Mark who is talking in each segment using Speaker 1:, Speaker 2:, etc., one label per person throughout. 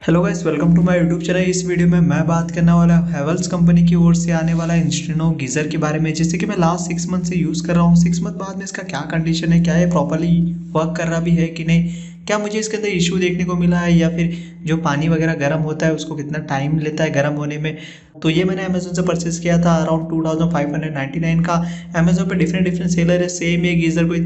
Speaker 1: Hello guys, welcome to my YouTube channel. इस video में मैं बात करने वाला हैवेल्स कंपनी की ओर से आने वाला इंस्टेनो गीज़र के बारे में, जैसे कि मैं लास्ट 6 मंथ से यूज़ कर रहा हूँ। 6 मंथ बाद में इसका क्या कंडीशन है, क्या ये प्रॉपर्ली वर्क कर रहा भी है कि नहीं, क्या मुझे इसके अंदर इशू देखने को मिला है, या फिर जो पानी वगैरह गर्म होता है उसको कितना टाइम लेता है गर्म होने में। तो ये मैंने अमेजोन से परचेस किया था अराउंड 2599 का। अमेजोन पे डिफरेंट सेलर है, सेम ये गीज़र कोई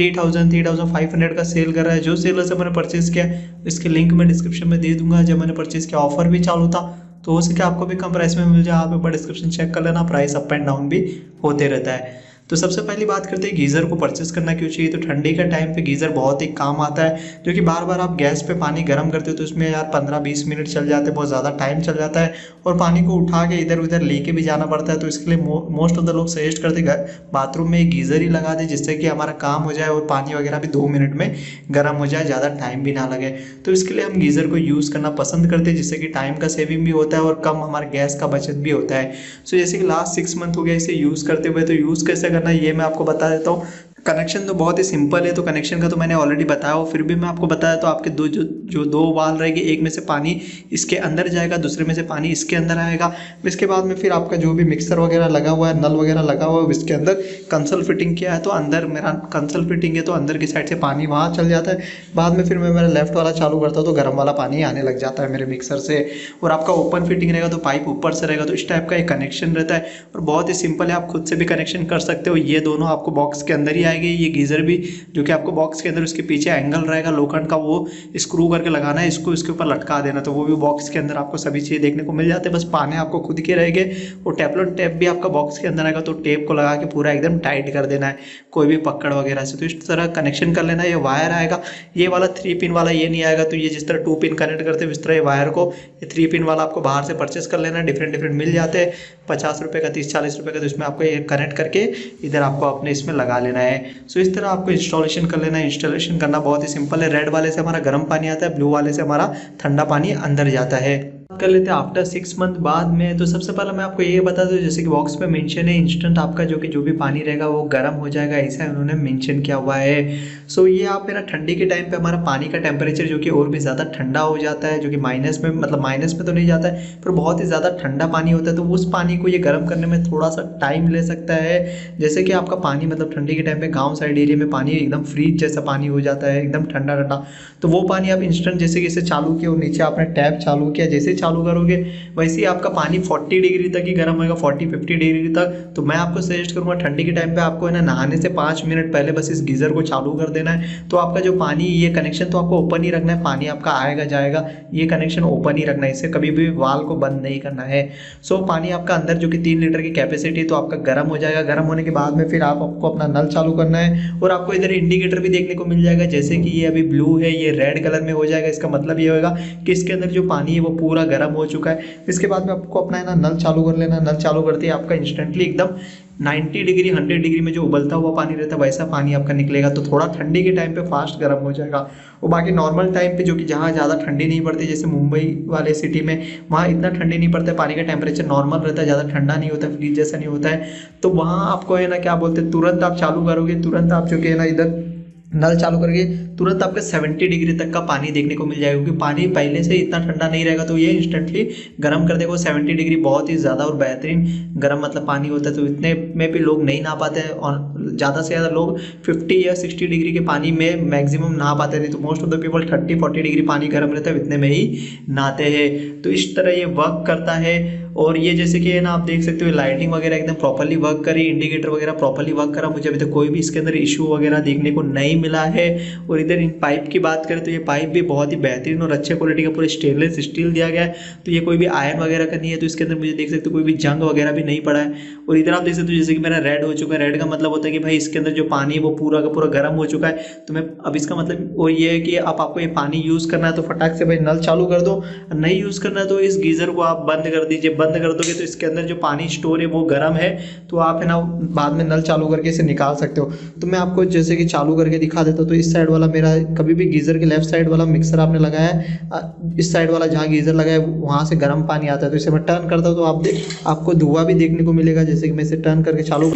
Speaker 1: 3500 का सेल कर रहा है। जो सेलर से मैंने परचेस किया इसके लिंक मैं डिस्क्रिप्शन में दे दूंगा। जब मैंने परचेस किया ऑफर भी चालू था, तो हो सके आपको भी कम प्राइस में मिल जाए। आप एक बार डिस्क्रिप्शन चेक कर लेना, प्राइस अप एंड डाउन भी होते रहता है। तो सबसे पहली बात करते हैं गीज़र को परचेस करना क्यों चाहिए। तो ठंडी का टाइम पे गीज़र बहुत ही काम आता है, जो कि बार बार आप गैस पे पानी गर्म करते हो तो उसमें यार 15-20 मिनट चल जाते हैं, बहुत ज़्यादा टाइम चल जाता है और पानी को उठा के इधर उधर लेके भी जाना पड़ता है। तो इसके लिए मोस्ट ऑफ द लोग सजेस्ट करते हैं बाथरूम में एक गीज़र ही लगा दे, जिससे कि हमारा काम हो जाए और पानी वगैरह भी 2 मिनट में गर्म हो जाए, ज़्यादा टाइम भी ना लगे। तो इसके लिए हम गीज़र को यूज़ करना पसंद करते हैं, जिससे कि टाइम का सेविंग भी होता है और कम हमारे गैस का बचत भी होता है। सो जैसे कि लास्ट 6 मंथ हो गया इसे यूज़ करते हुए, तो यूज़ कैसे करना है ये मैं आपको बता देता हूँ। कनेक्शन तो बहुत ही सिंपल है, तो कनेक्शन का तो मैंने ऑलरेडी बताया हो, फिर भी मैं आपको बताया। तो आपके दो वाल रहेगी, एक में से पानी इसके अंदर जाएगा, दूसरे में से पानी इसके अंदर आएगा। इसके बाद में फिर आपका जो भी मिक्सर वगैरह लगा हुआ है, नल वगैरह लगा हुआ है, इसके अंदर कंसल फिटिंग किया है, तो अंदर मेरा कंसल फिटिंग है, तो अंदर की साइड से पानी वहाँ चल जाता है। बाद में फिर मैं मेरा लेफ्ट वाला चालू करता हूँ तो गर्म वाला पानी आने लग जाता है मेरे मिक्सर से। और आपका ओपन फिटिंग रहेगा तो पाइप ऊपर से रहेगा, तो इस टाइप का एक कनेक्शन रहता है और बहुत ही सिंपल है। आप खुद से भी कनेक्शन कर सकते हो। ये दोनों आपको बॉक्स के अंदर ही आएगी। ये गीज़र भी जो कि आपको बॉक्स के अंदर, उसके पीछे एंगल रहेगा लोखंड का, वो स्क्रू करके लगाना है, इसको इसके ऊपर लटका देना, तो वो भी बॉक्स के अंदर आपको सभी चीज़ देखने को मिल जाते हैं। बस पाने आपको खुद के रहेंगे। और टेफ्लॉन टेप भी आपका बॉक्स के अंदर आएगा, तो टेप को लगा के पूरा एकदम टाइट कर देना है कोई भी पकड़ वगैरह से। तो इस तरह कनेक्शन कर लेना है। ये वायर आएगा, ये वाला 3 पिन वाला ये नहीं आएगा। तो ये जिस तरह 2 पिन कनेक्ट करते हैं इस तरह ये वायर को, ये 3 पिन वाला आपको बाहर से परचेस कर लेना है। डिफरेंट मिल जाते हैं, 50 रुपये का, 30-40 रुपये का। तो इसमें आपको ये कनेक्ट करके इधर आपको अपने इसमें लगा लेना है। सो इस तरह आपको इंस्टॉलेशन कर लेना है। इंस्टॉलेशन करना बहुत ही सिंपल है। रेड वाले से हमारा गर्म पानी आता है, ब्लू वाले से हमारा ठंडा पानी अंदर जाता है। कर लेते हैं आफ्टर 6 मंथ बाद में। तो सबसे पहले मैं आपको ये बता दूं, जैसे कि बॉक्स पे मेंशन है इंस्टेंट आपका जो भी पानी रहेगा वो गर्म हो जाएगा, ऐसा उन्होंने मेंशन किया हुआ है। सो ये आप मेरा ठंडी के टाइम पे हमारा पानी का टेम्परेचर जो कि और भी ज़्यादा ठंडा हो जाता है, जो कि माइनस में, मतलब माइनस में तो नहीं जाता है पर बहुत ही ज़्यादा ठंडा पानी होता है। तो उस पानी को ये गर्म करने में थोड़ा सा टाइम ले सकता है। जैसे कि आपका पानी मतलब ठंडी के टाइम पे गाँव साइड एरिया में पानी एकदम फ्रीज जैसा पानी हो जाता है, एकदम ठंडा ठंडा। तो वो पानी आप इंस्टेंट जैसे कि इसे चालू किया और नीचे आपने टैप चालू किया, जैसे चालू करोगे वैसे ही आपका पानी 40 डिग्री तक ही गर्म होगा, 40-50 डिग्री तक। तो मैं आपको सजेस्ट करूंगा ठंडी के टाइम पे आपको है ना नहाने से 5 मिनट पहले बस इस गीज़र को चालू कर देना है। तो आपका जो पानी, ये कनेक्शन तो आपको ओपन ही रखना है, पानी आपका आएगा जाएगा, ये कनेक्शन ओपन ही रखना है, इससे कभी भी वाल को बंद नहीं करना है। सो पानी आपका अंदर जो कि 3 लीटर की कैपेसिटी है, तो आपका गर्म हो जाएगा। गर्म होने के बाद में फिर आपको अपना नल चालू करना है और आपको इधर इंडिकेटर भी देखने को मिल जाएगा। जैसे कि ये अभी ब्लू है, ये रेड कलर में हो जाएगा। इसका मतलब ये होगा कि इसके अंदर जो पानी है वो पूरा गर्म हो चुका है। इसके बाद में आपको अपना है ना नल चालू कर लेना। नल चालू करते ही आपका इंस्टेंटली एकदम 90 डिग्री 100 डिग्री में जो उबलता हुआ पानी रहता है वैसा पानी आपका निकलेगा। तो थोड़ा ठंडी के टाइम पे फास्ट गर्म हो जाएगा। और बाकी नॉर्मल टाइम पे जो कि जहाँ ज़्यादा ठंडी नहीं पड़ती, जैसे मुंबई वाले सिटी में, वहाँ इतना ठंडी नहीं पड़ता है, पानी का टेम्परेचर नॉर्मल रहता है, ज़्यादा ठंडा नहीं होता, फ्रीज जैसा नहीं होता है। तो वहाँ आपको है ना क्या बोलते हैं, तुरंत आप चालू करोगे, तुरंत आप जो कि है ना इधर नल चालू करके तुरंत आपका 70 डिग्री तक का पानी देखने को मिल जाएगा, क्योंकि पानी पहले से इतना ठंडा नहीं रहेगा। तो ये इंस्टेंटली गर्म कर देगा। 70 डिग्री बहुत ही ज़्यादा और बेहतरीन गर्म मतलब पानी होता है। तो इतने में भी लोग नहीं नहा पाते हैं और ज़्यादा से ज़्यादा लोग 50 या 60 डिग्री के पानी में मैक्सिमम नहा पाते थे। तो most of the people 30-40 degree पानी गर्म रहता है, इतने में ही नहाते हैं। तो इस तरह ये वर्क करता है। और ये जैसे कि है ना आप देख सकते हो लाइटिंग वगैरह एकदम प्रॉपर्ली वर्क करी, इंडिकेटर वगैरह प्रॉपर्ली वर्क करा। मुझे अभी तक कोई भी इसके अंदर इशू वगैरह देखने को नहीं मिला है। और इधर इन पाइप की बात करें तो ये पाइप भी बहुत ही बेहतरीन और अच्छे क्वालिटी का पूरा स्टेनलेस स्टील दिया गया है। तो ये कोई भी आयरन वगैरह का नहीं है। तो इसके अंदर मुझे देख सकते हो कोई भी जंग वगैरह भी नहीं पड़ा है। और इधर आप देख सकते हो जैसे कि मेरा रेड हो चुका है। रेड का मतलब होता है कि भाई इसके अंदर जो पानी है वो पूरा का पूरा गर्म हो चुका है। तो मैं अब इसका मतलब वो ये है कि अब आपको ये पानी यूज़ करना है तो फटाक से भाई नल चालू कर दो। नहीं यूज़ करना है तो इस गीज़र को आप बंद कर दीजिए। बंद कर दोगे तो इसके अंदर जो पानी स्टोर है वो गर्म है, तो आप है ना बाद में नल चालू करके इसे निकाल सकते हो। तो मैं आपको जैसे कि चालू करके दिखा देता हूँ। तो इस साइड वाला मेरा कभी भी गीज़र के लेफ्ट साइड वाला मिक्सर आपने लगाया है, इस साइड वाला जहाँ गीज़र लगा है वहाँ से गर्म पानी आता है। तो इसे मैं टर्न करता हूँ तो आपको धुआं भी देखने को मिलेगा। जैसे कि मैं इसे टर्न करके चालू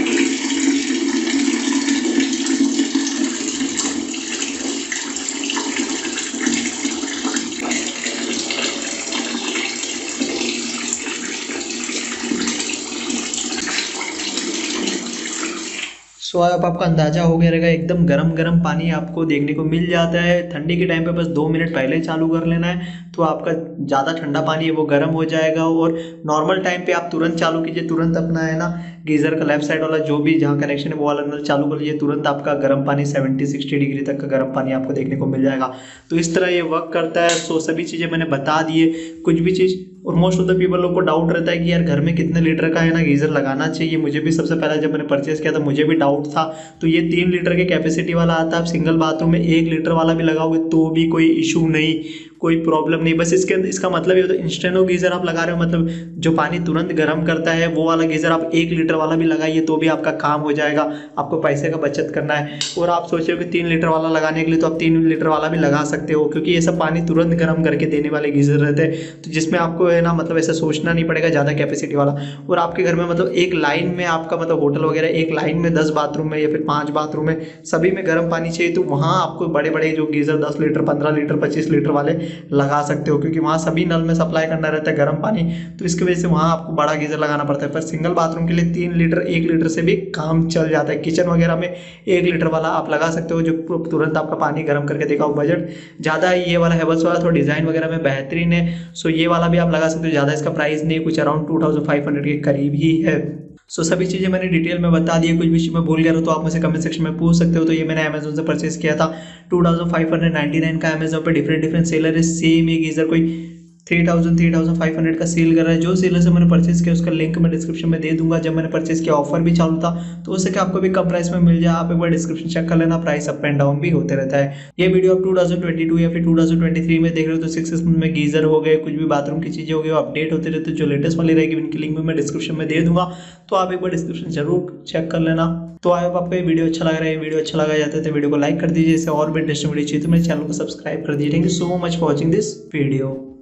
Speaker 1: सो अब आपका अंदाजा हो गया रहेगा, एकदम गरम गरम पानी आपको देखने को मिल जाता है। ठंडी के टाइम पे बस 2 मिनट पहले चालू कर लेना है तो आपका ज़्यादा ठंडा पानी है वो गर्म हो जाएगा। और नॉर्मल टाइम पे आप तुरंत चालू कीजिए, तुरंत अपना है ना गीज़र का लेफ्ट साइड वाला जो भी जहाँ कनेक्शन है वो वाला नल चालू कर लीजिए, तुरंत आपका गर्म पानी 70-60 डिग्री तक का गर्म पानी आपको देखने को मिल जाएगा। तो इस तरह ये वर्क करता है। सो सभी चीज़ें मैंने बता दी है। कुछ भी चीज़, और मोस्ट ऑफ द पीपल लोग को डाउट रहता है कि यार घर में कितने लीटर का है ना गीज़र लगाना चाहिए। मुझे भी सबसे पहले जब मैंने परचेस किया था मुझे भी डाउट था। तो ये 3 लीटर के कैपेसिटी वाला आता है। आप सिंगल बाथरूम में 1 लीटर वाला भी लगाओगे तो भी कोई इशू नहीं, कोई प्रॉब्लम नहीं। बस इसके अंदर इसका मतलब ये होता है इंस्टेंटो गीज़र आप लगा रहे हो, मतलब जो पानी तुरंत गर्म करता है वो वाला गीज़र आप 1 लीटर वाला भी लगाइए तो भी आपका काम हो जाएगा। आपको पैसे का बचत करना है और आप सोच रहे हो कि 3 लीटर वाला लगाने के लिए, तो आप 3 लीटर वाला भी लगा सकते हो, क्योंकि ये सब पानी तुरंत गर्म करके देने वाले गीज़र रहते हैं। तो जिसमें आपको है ना मतलब ऐसा सोचना नहीं पड़ेगा ज़्यादा कैपेसिटी वाला। और आपके घर में मतलब एक लाइन में आपका मतलब होटल वगैरह एक लाइन में 10 बाथरूम में या फिर 5 बाथरूम में सभी में गर्म पानी चाहिए, तो वहाँ आपको बड़े बड़े जो गीज़र 10 लीटर 15 लीटर 25 लीटर वाले लगा सकते हो, क्योंकि वहाँ सभी नल में सप्लाई करना रहता है गर्म पानी। तो इसकी वजह से वहाँ आपको बड़ा गीज़र लगाना पड़ता है। पर सिंगल बाथरूम के लिए 3 लीटर 1 लीटर से भी काम चल जाता है। किचन वगैरह में 1 लीटर वाला आप लगा सकते हो जो तुरंत आपका पानी गर्म करके देगा। बजट ज़्यादा है ये वाला हेवल्स वाला, थोड़ा डिज़ाइन वगैरह में बेहतरीन है। सो ये वाला भी आप लगा सकते हो। ज़्यादा इसका प्राइस नहीं, कुछ अराउंड 2500 के करीब ही है। सो सभी चीज़ें मैंने डिटेल में बता दी है। कुछ भी मैं भूल गया तो आप मुझे कमेंट सेक्शन में पूछ सकते हो। तो ये मैंने अमेजोन से परचेस किया था 2599 का। अमेजोन पे डिफरेंट सेलर है, सेम ये गीज़र कोई 3500 का सेल कर रहा है। जो सेलर से मैंने परचेस किया उसका लिंक मैं डिस्क्रिप्शन में दे दूंगा। जब मैंने परचेस किया ऑफर भी चालू था, तो उससे कि आपको भी कम प्राइस में मिल जाए। आप एक बार डिस्क्रिप्शन चेक कर लेना, प्राइस अप एंड डाउन भी होते रहता है। ये वीडियो आप 2022 या फिर 2023 में देख रहे हो तो 6 मंथ में गीज़र हो गए, कुछ भी बाथरूम की चीज़ें हो गई, अपडेट होते रहते। जो लेटेस्ट वाली रहेगी उनकी लिंक भी मैं डिस्क्रिप्शन में दे दूंगा, तो आप एक बार डिस्क्रिप्शन जरूर चेक कर लेना। तो आई होप आपको ये वीडियो अच्छा लग रहा है। वीडियो अच्छा लगा जाता है तो वीडियो को लाइक कर दीजिए। इससे और भी इंटरेस्टिंग वीडियो चाहिए तो मेरे चैनल को सब्सक्राइब कर दीजिए। Thank you so much for watching this video.